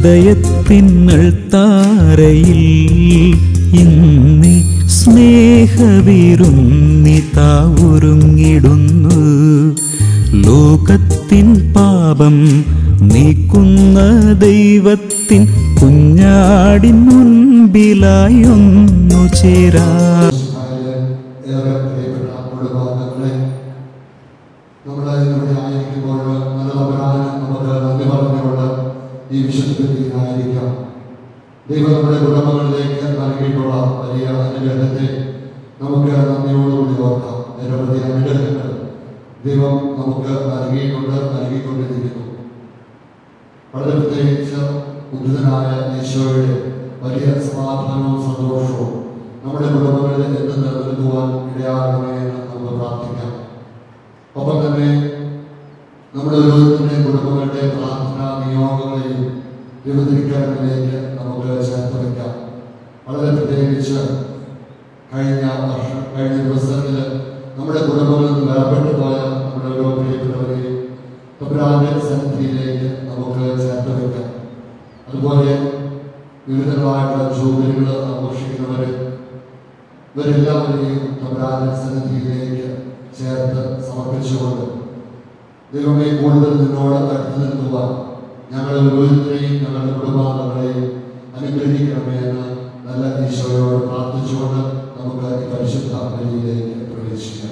ഹൃദയത്തിനൾത്താരയിൽ ഇന്നീ സ്നേഹവിരുന്നിതാ ഒരുങ്ങിടുന്നു. ലോകത്തിൻ പാപം നീക്കുന്ന ദൈവത്തിൻ കുഞ്ഞാടിൻ മുൻപിലായി ഒന്നു ചേരാ. ഈ വിശുദ്ധീകരിക്കാം. ദൈവം നമ്മുടെ കുടുംബങ്ങളിലേക്ക് നൽകിയിട്ടുള്ള വലിയ അനുഗ്രഹത്തെ നമുക്ക് നന്ദിയോടുകൂടി ഓർക്കാം. നിരവധി അനുഗ്രഹങ്ങൾ ദൈവം നമുക്ക് നൽകിക്കൊണ്ടിരിക്കുന്നു. വളരെ പ്രത്യേകിച്ച് ഉദ്ധിതനായ ഈശോയുടെ വലിയ സമാധാനവും സന്തോഷവും നമ്മുടെ കുടുംബങ്ങളിൽ എന്ന് നിലനിൽക്കുവാൻ ഇടയാകണമേ എന്ന് നമുക്ക് പ്രാർത്ഥിക്കാം. ഒപ്പം തന്നെ നമ്മുടെ ഓരോരുത്തരുടെ കുടുംബങ്ങളുടെ പ്രാർത്ഥനാ നിയോഗങ്ങളെയും ദൈവത്തിലേക്ക് നമുക്ക് ചേർത്ത് വയ്ക്കാം. വളരെ പ്രത്യേകിച്ച് കഴിഞ്ഞ ദിവസങ്ങളിൽ നമ്മുടെ കുടുംബങ്ങളിൽ നിന്ന് വേർപെട്ടു പോയ നമ്മുടെ ഓരോ പ്രിയപ്പെട്ടവരെയും തമ്പുരാന്റെ സന്നിധിയിലേക്ക് നമുക്ക് ചേർത്ത് വയ്ക്കാം. അതുപോലെ വിവിധങ്ങളായിട്ടുള്ള ജോലികൾ ആഘോഷിക്കുന്നവരെ ഇവരെല്ലാവരെയും തമ്പുരാന്റെ സന്നിധിയിലേക്ക് ചേർത്ത് സമർപ്പിച്ചുകൊണ്ട് ദൈവമേ കൂടുതൽ നിന്നോട് അടുത്ത് നിൽക്കുവാൻ ഞങ്ങളെ ഓരോരുത്തരെയും ഞങ്ങളുടെ കുടുംബാംഗങ്ങളെയും അനുഗ്രഹിക്കണമേ എന്ന് നല്ല ഈശോയോട് പ്രാർത്ഥിച്ചുകൊണ്ട് നമുക്ക് ഈ പരിശുദ്ധ ബലിയിലേക്ക് പ്രവേശിക്കാം.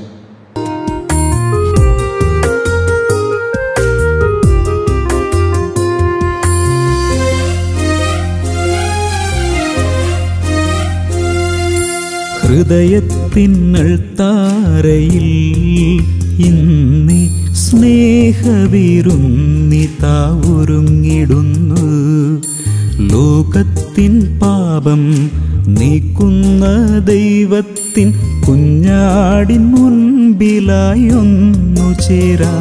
ഹൃദയത്തിനൾത്താരയിൽ ഇന്നീ സ്നേഹവിരുന്നിതാ ഒരുങ്ങിടുന്നു. ലോകത്തിൻ പാപം നീക്കുന്ന ദൈവത്തിൻ കുഞ്ഞാടിൻ മുൻപിലായി ഒന്നു ചേരാ.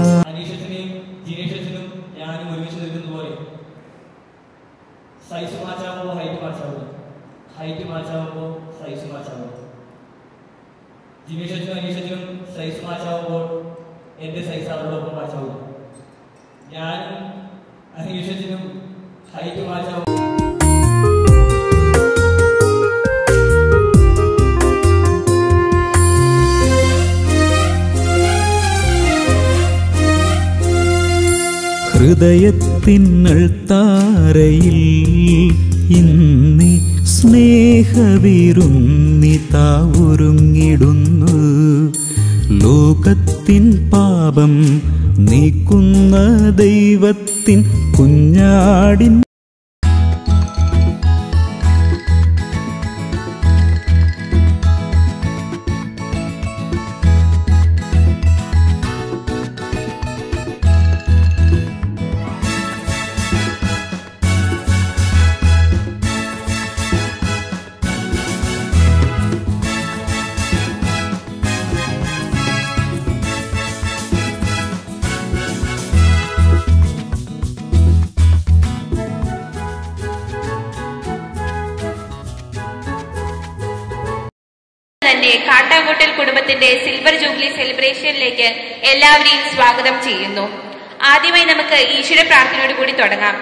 ജിനേഷനും അനീഷനും സൈസ് മാച്ചാവുമ്പോൾ എൻ്റെ സൈസ് അവരോടൊപ്പം മാച്ചാവും. ഞാനും അനീഷനും ഹൈറ്റ് മാച്ചാവും. ഹൃദയത്തിനൾത്താരയിൽ ഇന്നീ സ്നേഹവിരുന്നിതാ ഒരുങ്ങിടുന്നു. ലോകത്തിൻ പാപം നീക്കുന്ന ദൈവത്തിൻ കുഞ്ഞാടിൻ തന്നെ കാട്ടാങ്കോട്ടൽ കുടുംബത്തിന്റെ സിൽവർ ജൂബിലി സെലിബ്രേഷനിലേക്ക് എല്ലാവരെയും സ്വാഗതം ചെയ്യുന്നു. ആദ്യമായി നമുക്ക് ഈശ്വര പ്രാർത്ഥനയോട് കൂടി തുടങ്ങാം.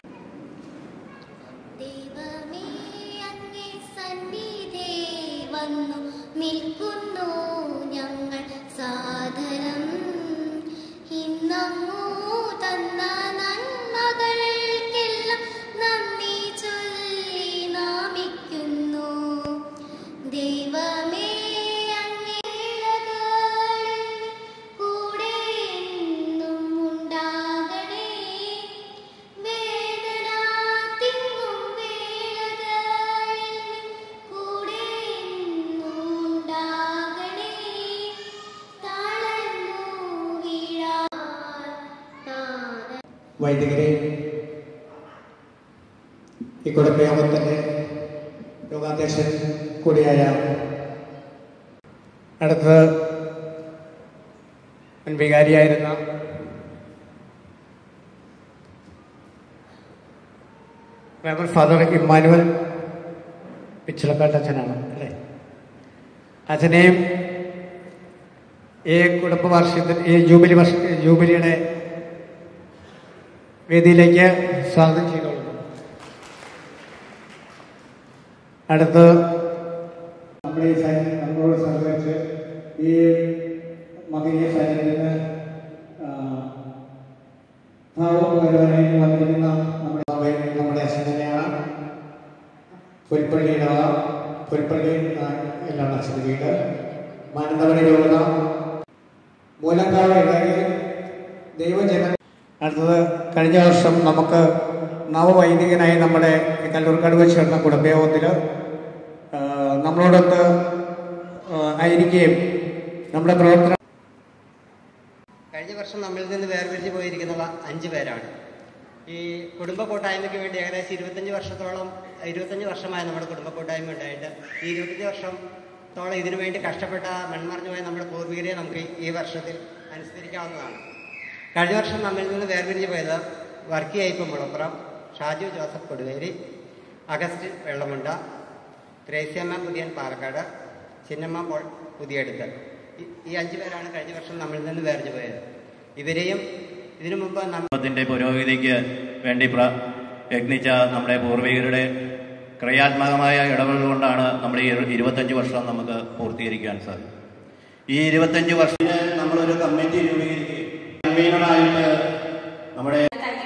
വൈദികരെ, ഈ കുടുംബയോഗത്തിൻ്റെ യോഗാധ്യക്ഷൻ കൂടിയായ അടുത്ത് വികാരിയായിരുന്ന റവറൻഡ് ഫാദർ ഇമ്മാനുവൽ പിച്ചിലക്കാട്ട് അച്ഛനാണ് അല്ലേ? അച്ഛനെയും ഈ കുടുംബ വാർഷികത്തിന് ഈ ജൂബിലിയുടെ വേദിയിലേക്ക് സ്വാഗതം ചെയ്തോളൂ. അടുത്ത് നമ്മുടെ ഈ നമ്മളോട് സഹകരിച്ച് ഈ മകനീയ സൈന്യത്തിന് ഭാവം വരുവാനായിട്ട് വന്നിരിക്കുന്ന നമ്മുടെ അച്ഛൻ തന്നെയാണ്. പുൽപ്പള്ളി എല്ലാം അച്ഛൻ്റെ വീട്. മാനന്തവാടി രൂപത മൂലക്കാവ് ഇടയിൽ ദൈവജനം. അടുത്തത് കഴിഞ്ഞ വർഷം നമുക്ക് നവവൈദികനായി നമ്മുടെ കല്ലൂർക്കാട് വെച്ച് ചേർന്ന കുടുംബയോഗത്തിൽ നമ്മളോടൊത്ത് ആയിരിക്കുകയും നമ്മുടെ പ്രവർത്തനം കഴിഞ്ഞ വർഷം നമ്മളിൽ നിന്ന് വേർപിരിഞ്ഞു പോയിരിക്കുന്നവ 5 പേരാണ്. ഈ കുടുംബ കൂട്ടായ്മയ്ക്ക് വേണ്ടി ഏകദേശം 25 വർഷമായി നമ്മുടെ കുടുംബ കൂട്ടായ്മ ഉണ്ടായിട്ട് ഈ 25 വർഷത്തോളം ഇതിനു വേണ്ടി കഷ്ടപ്പെട്ട മൺമറഞ്ഞു പോയ നമ്മുടെ പൂർവികരെ നമുക്ക് ഈ വർഷത്തിൽ അനുസ്മരിക്കാവുന്നതാണ്. കഴിഞ്ഞ വർഷം നമ്മളിൽ നിന്ന് വേർപിരിഞ്ഞു പോയത് വർക്കി അയ്യപ്പൻ മുളപ്പുറം, ഷാജു ജോസഫ് കൊടുവേരി, അഗസ്റ്റിൻ വെള്ളമുണ്ട, ത്രേസ്യമ്മ പുതിയൻ പാലക്കാട്, ചിന്നമ്മ പോൾ പുതിയടുത്ത്. ഈ 5 പേരാണ് കഴിഞ്ഞ വർഷം നമ്മളിൽ നിന്ന് വേർപിരിഞ്ഞു പോയത്. ഇവരെയും ഇതിനു മുമ്പ് നമ്മുടെ പുരോഗതിക്ക് വേണ്ടി യത്നിച്ച നമ്മുടെ പൂർവികരുടെ ക്രിയാത്മകമായ ഇടപെടൽ കൊണ്ടാണ് നമ്മുടെ ഈ 25 വർഷം നമുക്ക് പൂർത്തീകരിക്കാൻ സാധിക്കും. ഈ 25 വർഷത്തിന് നമ്മളൊരു കമ്മിറ്റി രൂപീകരിക്കുകയും കൺവീനറായിട്ട് നമ്മുടെ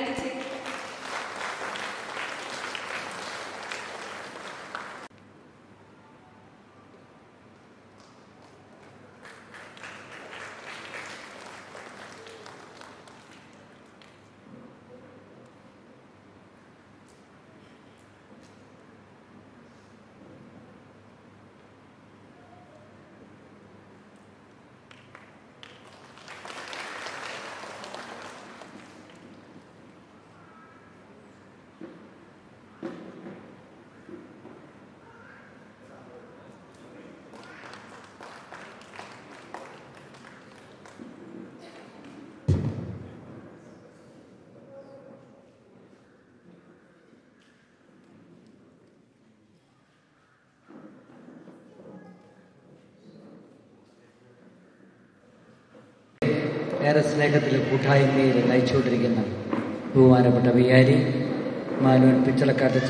ഏറെ സ്നേഹത്തിൽ കൂട്ടായ്മയിൽ നയിച്ചുകൊണ്ടിരിക്കുന്ന ബഹുമാനപ്പെട്ട വികാരി മാനുവൽ പിച്ചളക്കാട്ടച്ച,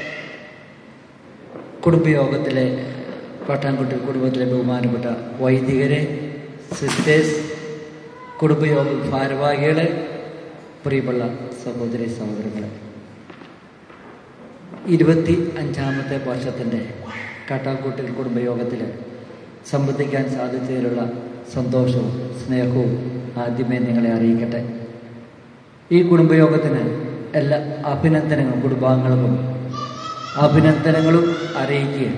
കുടുംബയോഗത്തിലെ പട്ടാൻകുട്ടി കുടുംബത്തിലെ ബഹുമാനപ്പെട്ട വൈദികരെ, സിസ്റ്റേഴ്സ്, കുടുംബയോഗ ഭാരവാഹികളെ, പ്രിയമുള്ള സഹോദരി സഹോദരങ്ങളെ, 25ാമത്തെ വർഷത്തിൻ്റെ കാട്ടാക്കൂട്ടിൽ കുടുംബയോഗത്തിൽ സംബന്ധിക്കാൻ സാധിച്ചതിലുള്ള സന്തോഷവും സ്നേഹവും ആദ്യമേ നിങ്ങളെ അറിയിക്കട്ടെ. ഈ കുടുംബയോഗത്തിന് എല്ലാ അഭിനന്ദനങ്ങളും കുടുംബാംഗങ്ങൾക്കും അഭിനന്ദനങ്ങളും അറിയിക്കുകയും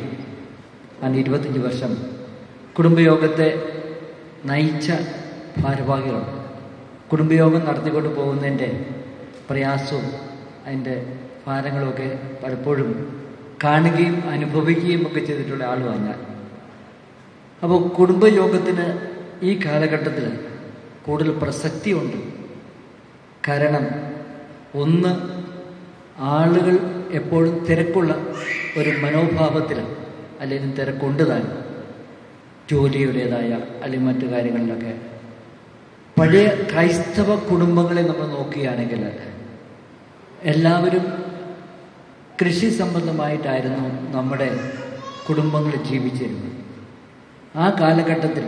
25 വർഷം കുടുംബയോഗത്തെ നയിച്ച ഭാരവാഹികളുണ്ട്. കുടുംബയോഗം നടത്തിക്കൊണ്ട് പോകുന്നതിൻ്റെ പ്രയാസവും അതിൻ്റെ ഭാരങ്ങളുമൊക്കെ പലപ്പോഴും കാണുകയും അനുഭവിക്കുകയും ഒക്കെ ചെയ്തിട്ടുള്ള ആളുമാണ് ഞാൻ. അപ്പോൾ കുടുംബയോഗത്തിന് ഈ കാലഘട്ടത്തിൽ കൂടുതൽ പ്രസക്തിയുണ്ട്. കാരണം ഒന്ന്, ആളുകൾ എപ്പോഴും തിരക്കുള്ള ഒരു മനോഭാവത്തിൽ അല്ലെങ്കിൽ തിരക്കുണ്ട് താൻ ജോലിയുടേതായ അല്ലെങ്കിൽ മറ്റു കാര്യങ്ങളിലൊക്കെ. പഴയ ക്രൈസ്തവ കുടുംബങ്ങളെ നമ്മൾ നോക്കുകയാണെങ്കിൽ എല്ലാവരും കൃഷി സംബന്ധമായിട്ടായിരുന്നു നമ്മുടെ കുടുംബങ്ങൾ ജീവിച്ചിരുന്നത്. ആ കാലഘട്ടത്തിൽ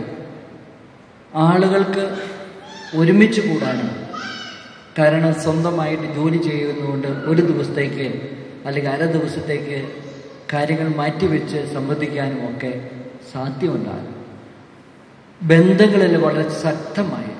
ആളുകൾക്ക് ഒരുമിച്ച് കൂടാനും, കാരണം സ്വന്തമായിട്ട് ജോലി ചെയ്യുന്നതുകൊണ്ട് ഒരു ദിവസത്തേക്ക് അല്ലെങ്കിൽ അര ദിവസത്തേക്ക് കാര്യങ്ങൾ മാറ്റിവെച്ച് സംബന്ധിക്കാനും ഒക്കെ സാധ്യമുണ്ടാകും. ബന്ധങ്ങളെല്ലാം വളരെ ശക്തമായി.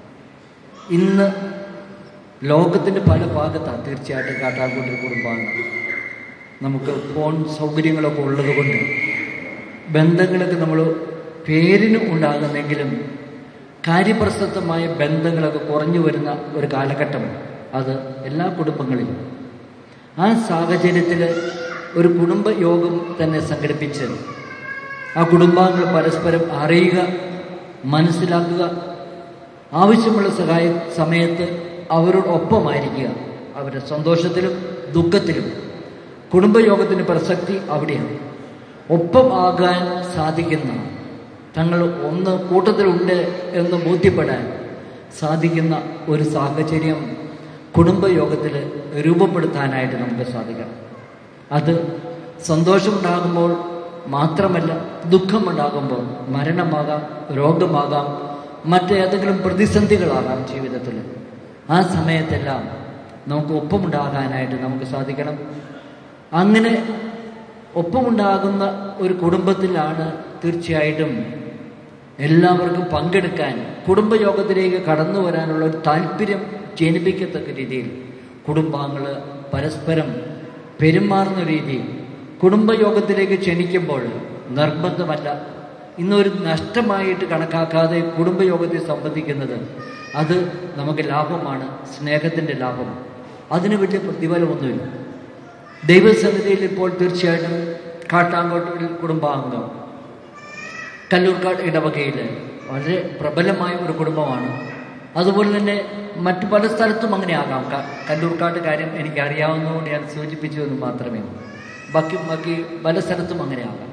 ഇന്ന് ലോകത്തിൻ്റെ പല ഭാഗത്താണ് തീർച്ചയായിട്ടും കാട്ടാക്കൂട്ടൽ കുടുംബാംഗങ്ങൾ. നമുക്ക് ഫോൺ സൗകര്യങ്ങളൊക്കെ ഉള്ളത് കൊണ്ട് ബന്ധങ്ങളൊക്കെ നമ്മൾ പേരിന് ഉണ്ടാകുന്നെങ്കിലും കാര്യപ്രസക്തമായ ബന്ധങ്ങളൊക്കെ കുറഞ്ഞു വരുന്ന ഒരു കാലഘട്ടം അത് എല്ലാ കുടുംബങ്ങളിലും. ആ സാഹചര്യത്തിൽ ഒരു കുടുംബയോഗം തന്നെ സംഘടിപ്പിച്ച് ആ കുടുംബാംഗങ്ങൾ പരസ്പരം അറിയുക, മനസ്സിലാക്കുക, ആവശ്യമുള്ള സമയത്ത് അവരോടൊപ്പമായിരിക്കുക, അവരുടെ സന്തോഷത്തിലും ദുഃഖത്തിലും. കുടുംബയോഗത്തിൻ്റെ പ്രസക്തി അവിടെയാണ്. ഒപ്പമാകാൻ സാധിക്കുന്ന, തങ്ങൾ ഒന്ന് കൂട്ടത്തിലുണ്ട് എന്ന് ബോധ്യപ്പെടാൻ സാധിക്കുന്ന ഒരു സാഹചര്യം കുടുംബയോഗത്തിൽ രൂപപ്പെടുത്താനായിട്ട് നമുക്ക് സാധിക്കണം. അത് സന്തോഷമുണ്ടാകുമ്പോൾ മാത്രമല്ല, ദുഃഖമുണ്ടാകുമ്പോൾ മരണമാകാം, രോഗമാകാം, മറ്റേതെങ്കിലും പ്രതിസന്ധികളാകാം ജീവിതത്തിൽ. ആ സമയത്തെല്ലാം നമുക്ക് ഒപ്പമുണ്ടാകാനായിട്ട് നമുക്ക് സാധിക്കണം. അങ്ങനെ ഒപ്പമുണ്ടാകുന്ന ഒരു കുടുംബത്തിലാണ് തീർച്ചയായിട്ടും എല്ലാവർക്കും പങ്കെടുക്കാൻ, കുടുംബയോഗത്തിലേക്ക് കടന്നു വരാനുള്ള ഒരു താല്പര്യം ജനിപ്പിക്കത്തക്ക രീതിയിൽ കുടുംബാംഗങ്ങൾ പരസ്പരം പെരുമാറുന്ന രീതിയിൽ കുടുംബയോഗത്തിലേക്ക് ക്ഷണിക്കുമ്പോൾ നിർബന്ധമല്ല, ഇന്നൊരു നഷ്ടമായിട്ട് കണക്കാക്കാതെ കുടുംബയോഗത്തിൽ സംബന്ധിക്കുന്നത് അത് നമുക്ക് ലാഭമാണ്, സ്നേഹത്തിൻ്റെ ലാഭം. അതിന് വലിയ പ്രതിഫലമൊന്നുമില്ല. ദൈവസന്നിധിയിൽ ഇപ്പോൾ തീർച്ചയായിട്ടും കാട്ടാങ്കോട്ടിൽ കുടുംബാംഗം കല്ലൂർക്കാട് ഇടവകയിൽ വളരെ പ്രബലമായ ഒരു കുടുംബമാണ്. അതുപോലെ തന്നെ മറ്റു പല സ്ഥലത്തും അങ്ങനെ ആകാം. കല്ലൂർക്കാട് കാര്യം എനിക്കറിയാവുന്നതുകൊണ്ട് ഞാൻ സൂചിപ്പിച്ചു എന്ന് മാത്രമേ ഉള്ളൂ. ബാക്കി പല സ്ഥലത്തും അങ്ങനെ ആകാം.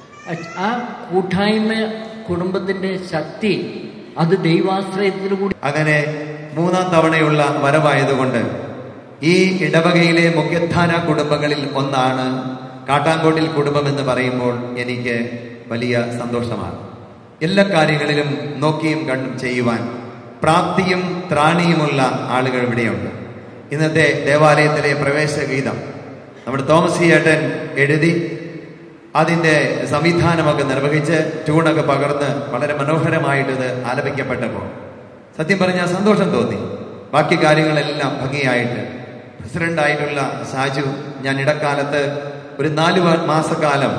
ആ കൂട്ടായ്മ കുടുംബത്തിൻ്റെ ശക്തി അത് ദൈവാശ്രയത്തിലൂടെ അങ്ങനെ 3-ാം തവണയുള്ള വരവായതുകൊണ്ട് ഈ ഇടവകയിലെ മുഖ്യധാന കുടുംബങ്ങളിൽ ഒന്നാണ് കാട്ടാങ്കോട്ടിൽ കുടുംബം എന്ന് പറയുമ്പോൾ എനിക്ക് വലിയ സന്തോഷമാണ്. എല്ലാ കാര്യങ്ങളിലും നോക്കിയും കണ്ടും ചെയ്യുവാൻ പ്രാപ്തിയും ത്രാണിയുമുള്ള ആളുകൾ ഇവിടെയുണ്ട്. ഇന്നത്തെ ദേവാലയത്തിലെ പ്രവേശഗീതം നമ്മുടെ തോമസ് ഏട്ടൻ എഴുതി അതിൻ്റെ സംവിധാനമൊക്കെ നിർവഹിച്ച് ട്യൂണൊക്കെ പകർന്ന് വളരെ മനോഹരമായിട്ടത് ആലപിക്കപ്പെട്ടപ്പോൾ സത്യം പറഞ്ഞാൽ സന്തോഷം തോന്നി. ബാക്കി കാര്യങ്ങളെല്ലാം ഭംഗിയായിട്ട് പ്രസിഡന്റായിട്ടുള്ള സാജു, ഞാൻ ഇടക്കാലത്ത് ഒരു 4 മാസക്കാലം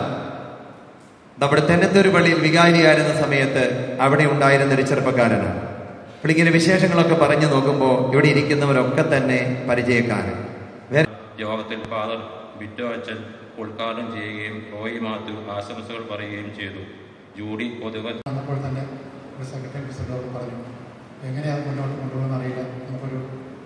നമ്മുടെ തെന്നത്തൂർ പള്ളിയിൽ വികാരിയായിരുന്ന സമയത്ത് അവിടെ ഉണ്ടായിരുന്ന ഒരു ചെറുപ്പക്കാരനാണ്. അപ്പോൾ ഇങ്ങനെ വിശേഷങ്ങളൊക്കെ പറഞ്ഞു നോക്കുമ്പോൾ ഇവിടെ ഇരിക്കുന്നവരൊക്കെ തന്നെ പരിചയക്കാരൻ. യോഗത്തിൽ ഫാദർ ബിറ്റോ അച്ഛൻ ഉദ്ഘാടനം ചെയ്യുകയും റോയി മാത്യു ആശംസകൾ പറയുകയും ചെയ്തു. ജൂഡി പൊതുവെ വന്നപ്പോൾ തന്നെ ഒരു സെക്രട്ടറി പ്രസിഡന്റോട് പറഞ്ഞു, എങ്ങനെയാണ് മുന്നോട്ട് കൊണ്ടുപോകുന്ന അറിയില്ല, നമുക്കൊരു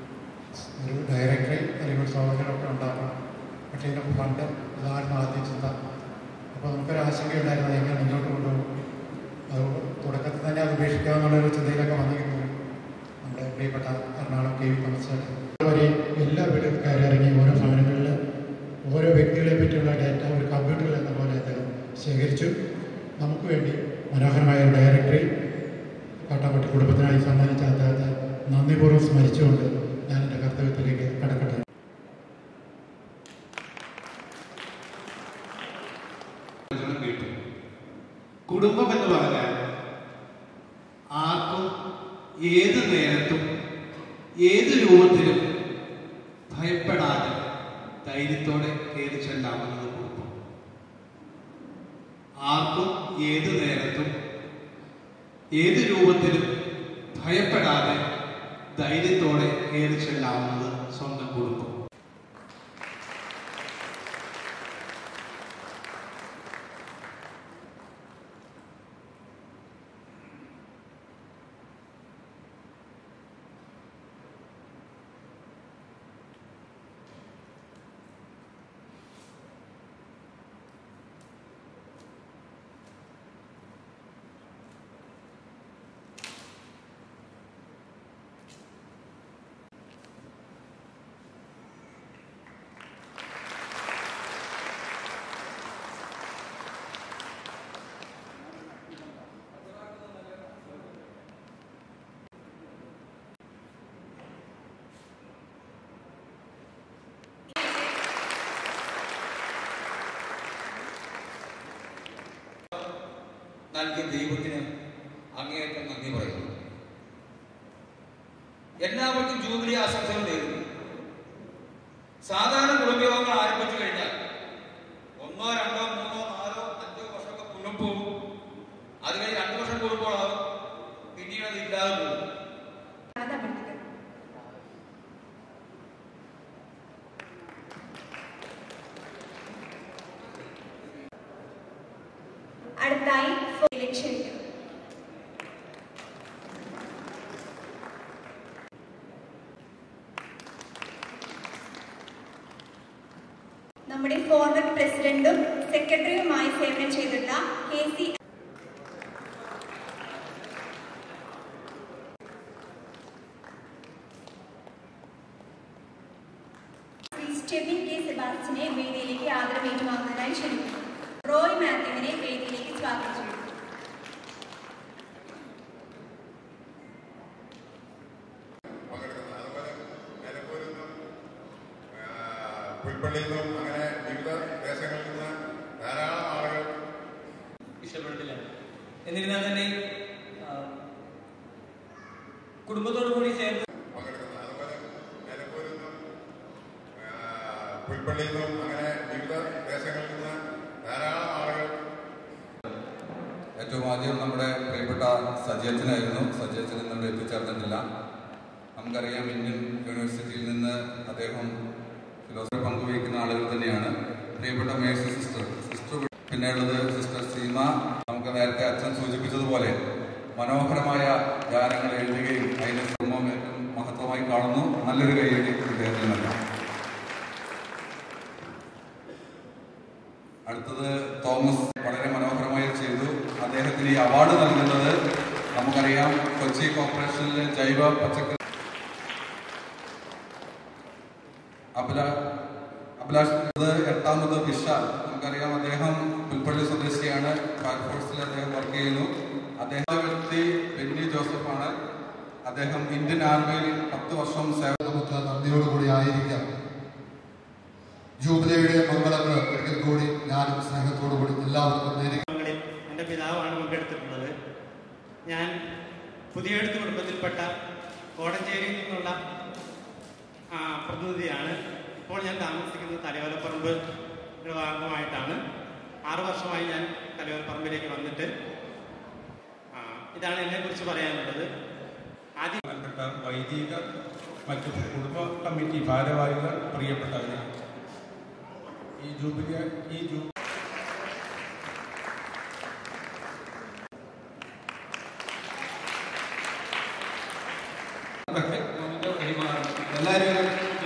ഡയറക്ടറി അല്ലെങ്കിൽ ഒരു സൗകര്യമൊക്കെ ഉണ്ടാക്കണം, പക്ഷേ ഇതിനൊക്കെ ഫണ്ട് ഇതായിരുന്നു ആദ്യം ചിന്ത. അപ്പോൾ നമുക്കൊരു ആശങ്കയുണ്ടായിരുന്നത് എങ്ങനെ മുന്നോട്ട് കൊണ്ടുപോകും. അത് തുടക്കത്തിൽ തന്നെ അത് ഉപേക്ഷിക്കാമെന്നുള്ളൊരു ചിന്തയിലൊക്കെ വന്നിരുന്നു. നമ്മുടെ പ്രിയപ്പെട്ട എറണാകുളം കെ വി തോമസ് വരെ എല്ലാ വീടും കയറിയിറങ്ങി ഓരോ ഭവനങ്ങളിൽ ഓരോ വ്യക്തികളെ പറ്റിയുള്ള ഡാറ്റ ഒരു കമ്പ്യൂട്ടറിൽ എന്ന പോലെ അദ്ദേഹം ശേഖരിച്ചു. നമുക്ക് വേണ്ടി മനോഹരമായ ഒരു ഡയറക്ടറി കാട്ടാങ്കോട്ടി കുടുംബത്തിനായി സമ്മാനിച്ച അദ്ദേഹത്തെ നന്ദിപൂർവ്വം സ്മരിച്ചുകൊണ്ട് ഞാൻ എൻ്റെ കർത്തവ്യത്തിലേക്ക് കടക്കട്ടെ. കുടുംബം എന്ന് പറഞ്ഞാൽ ആർക്കും ഏത് നേരത്തും ഏത് രൂപത്തിലും ഭയപ്പെടാതെ ധൈര്യത്തോടെ കയറി ചെല്ലാവുന്നത് കുടുംബം. ആർക്കും ഏത് നേരത്തും ഏത് രൂപത്തിലും ഭയപ്പെടാതെ ധൈര്യത്തോടെ കയറി ചെല്ലാവുന്നത് സ്വന്തം കുടുംബം. നൽകിയ ദൈവത്തിന് അങ്ങേയറ്റം നന്ദി പറയുന്നു. എല്ലാവർക്കും ജൂബിലി ആശംസകൾ നേരുന്നു. സാധാരണ കുടുംബയോഗങ്ങൾ ആരംഭിച്ചു കഴിഞ്ഞാൽ 1, 2, 3, 4, 5 വർഷമൊക്കെ കുടുംബവും അത് കഴിഞ്ഞ് 2 വർഷം കൂടുമ്പോഴാവും പിന്നീട് അത് ഇല്ലാതെ പോകും. അടുത്തായി ക്ഷണിക്കും. നമ്മുടെ ഫോർമർ പ്രസിഡന്റും സെക്രട്ടറിയുമായി സേവനം ചെയ്തിട്ടുള്ള KC സ്റ്റെബിൻ കെ സെബാസ്റ്റ്യനെ വേദിയിലേക്ക് ആദരം ഏറ്റുവാങ്ങുന്നതിനായി സ്വാഗതം ചെയ്യുന്നു. പുൽപ്പള്ളിയിൽ നിന്നും അങ്ങനെ വിവിധ ദേശങ്ങളിൽ നിന്ന് ധാരാളം ആളുകൾ ഇഷ്ടപ്പെട്ടില്ല. എന്നിരുന്നാൽ തന്നെ കുടുംബത്തോടു കൂടി ചേർന്ന് പങ്കെടുക്കുന്നത്. അതുപോലെ നിലമ്പൂരിൽ നിന്നും പുൽപ്പള്ളിയിൽ നിന്നും അങ്ങനെ വിവിധ ദേശങ്ങളിൽ നിന്ന് ധാരാളം ആളുകൾ. ഏറ്റവും ആദ്യം നമ്മുടെ പ്രിയപ്പെട്ട സജയച്ചനായിരുന്നു. സജയച്ചൻ ഇന്നിവിടെ എത്തിച്ചേർന്നിട്ടില്ല. നമുക്കറിയാം, ഇന്ത്യൻ യൂണിവേഴ്സിറ്റിയിൽ നിന്ന് അദ്ദേഹം ഫിലോസഫി പങ്കുവയ്ക്കുന്ന ആളുകൾ തന്നെയാണ്. പ്രിയപ്പെട്ട മേഴ്സി സിസ്റ്റർ, പിന്നെയുള്ളത് സിസ്റ്റർ സീമ. നമുക്ക് നേരത്തെ അച്ഛൻ സൂചിപ്പിച്ചതുപോലെ മനോഹരമായ ഗാനങ്ങൾ എഴുതുകയും അതിന്റെ ശ്രമം ഏറ്റവും മഹത്വമായി കാണുന്നു. നല്ലൊരു കൈയടി അദ്ദേഹത്തിന് നൽകാം. അടുത്തത് തോമസ് വളരെ മനോഹരമായി ചെയ്തു. അദ്ദേഹത്തിന് ഈ അവാർഡ് നൽകുന്നത് നമുക്കറിയാം, കൊച്ചി കോർപ്പറേഷനിലെ ജൈവ പച്ചക്കറി അഭിലാഷ്. 8ാമത് വിശാൽ. നമുക്കറിയാം, അദ്ദേഹം പുൽപ്പള്ളി സ്വദേശിയാണ്. ഫയർഫോഴ്സിൽ അദ്ദേഹം വർക്ക് ചെയ്യുന്നു. അദ്ദേഹം വ്യക്തി ബെന്നി ജോസഫാണ്. അദ്ദേഹം ഇന്ത്യൻ ആർമിയിൽ 10 വർഷം നമുക്ക് നന്ദിയോടുകൂടി ആയിരിക്കാം. ജൂബിലിയുടെ മംഗളങ്ങൾ ഒരിക്കൽ കൂടി ഞാനും സ്നേഹത്തോടുകൂടി എല്ലാവർക്കും നേരിടും. എൻ്റെ പിതാവാണ് പങ്കെടുത്തിട്ടുള്ളത്. ഞാൻ പുതിയെടുത്ത് കുടുംബത്തിൽപ്പെട്ട കോടഞ്ചേരിയിൽ നിന്നുള്ള പ്രതിനിധിയാണ്. ഇപ്പോൾ ഞാൻ താമസിക്കുന്നത് തലയോലപ്പറമ്പ് ഭാഗമായിട്ടാണ്. 6 വർഷമായി ഞാൻ തലയോലപ്പറമ്പിലേക്ക് വന്നിട്ട്. ഇതാണ് എന്നെക്കുറിച്ച് പറയാനുള്ളത്. ആദ്യം വൈദിക മറ്റു കുടുംബ കമ്മിറ്റി ഭാരവാഹികൾ, പ്രിയപ്പെട്ടവരെ, ഈ ജൂബിലി എല്ലാവരും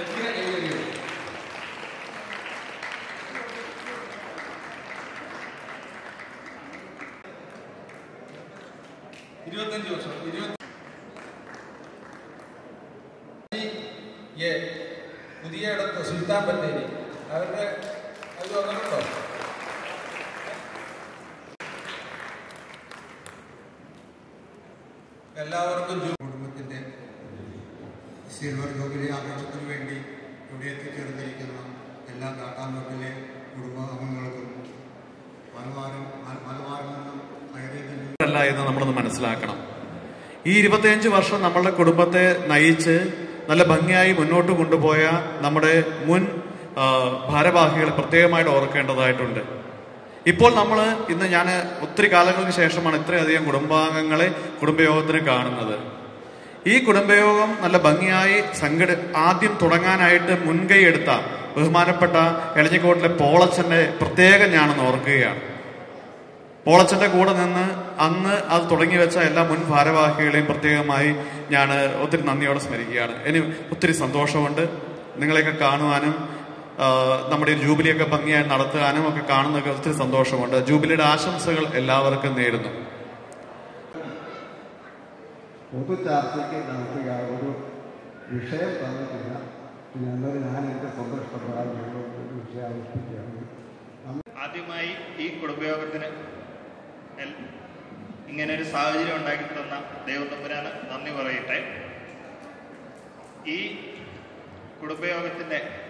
25 വർഷം പുതിയ ഇടത്ത് സുൽത്താൻ ബത്തേരി അവരുടെ അത് വന്നിട്ടുണ്ടോ? എല്ലാവർക്കും കുടുംബത്തിൻ്റെ സിൽവർ ജൂബിലി ആഘോഷത്തിന് വേണ്ടി ഇവിടെ എത്തിച്ചേർന്നിരിക്കുന്ന എല്ലാ കാട്ടാമ്പറമ്പിലെ കുടുംബാംഗങ്ങൾക്കും മലബാറിൽ നിന്നും അല്ല എന്ന് നമ്മളൊന്ന് മനസ്സിലാക്കണം. ഈ 25 വർഷം നമ്മളുടെ കുടുംബത്തെ നയിച്ച് നല്ല ഭംഗിയായി മുന്നോട്ട് കൊണ്ടുപോയ നമ്മുടെ മുൻ ഭാരവാഹികളെ പ്രത്യേകമായിട്ട് ഓർക്കേണ്ടതായിട്ടുണ്ട്. ഇപ്പോൾ ഇന്ന് ഞാൻ ഒത്തിരി കാലങ്ങൾക്ക് ശേഷമാണ് ഇത്രയധികം കുടുംബാംഗങ്ങളെ കുടുംബയോഗത്തിന് കാണുന്നത്. ഈ കുടുംബയോഗം നല്ല ഭംഗിയായി ആദ്യം തുടങ്ങാനായിട്ട് മുൻകൈ എടുത്ത ബഹുമാനപ്പെട്ട എളഞ്ഞിക്കോട്ടിലെ പോളച്ചന്റെ പ്രത്യേകം ഞാനൊന്ന് ഓർക്കുകയാണ്. പോളച്ചന്റെ കൂടെ നിന്ന് അന്ന് അത് തുടങ്ങി വെച്ച എല്ലാ മുൻ ഭാരവാഹികളെയും പ്രത്യേകമായി ഞാൻ ഒത്തിരി നന്ദിയോടെ സ്മരിക്കുകയാണ്. എനിക്ക് ഒത്തിരി സന്തോഷമുണ്ട് നിങ്ങളെയൊക്കെ കാണുവാനും നമ്മുടെ ജൂബിലിയൊക്കെ ഭംഗിയായി നടത്താനും ഒക്കെ കാണുന്നതൊക്കെ ഒത്തിരി സന്തോഷമുണ്ട്. ജൂബിലിയുടെ ആശംസകൾ എല്ലാവർക്കും നേരുന്നു. പൊതു ചർച്ചയ്ക്ക് നമുക്ക് ഒരു വിഷയം തന്നിട്ടില്ല. ഞാൻ എൻ്റെ സ്വന്തം ഇഷ്ടപ്രകാരം ഒരു വിഷയം ആവിഷ്കരിക്കുകയാണ്. ആദ്യമായി ഈ കുടുംബയോഗത്തിന് ഇങ്ങനെ ഒരു സാഹചര്യം ഉണ്ടാക്കി തന്ന ദൈവത്തമ്പുരാന് നന്ദി പറയട്ടെ. ഈ കുടുംബയോഗത്തിൻ്റെ